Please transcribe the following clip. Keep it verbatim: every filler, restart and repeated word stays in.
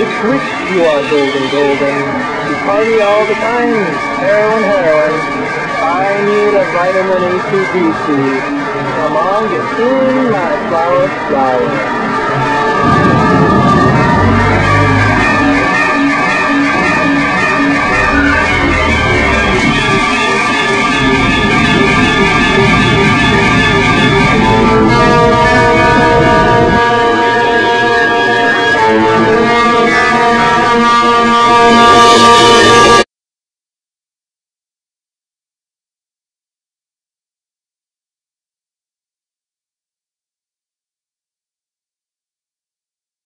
wish, wish you are golden, golden. You party all the time, heroin, heroin. I need a vitamin A C D C. Come on, get in my flower, flower.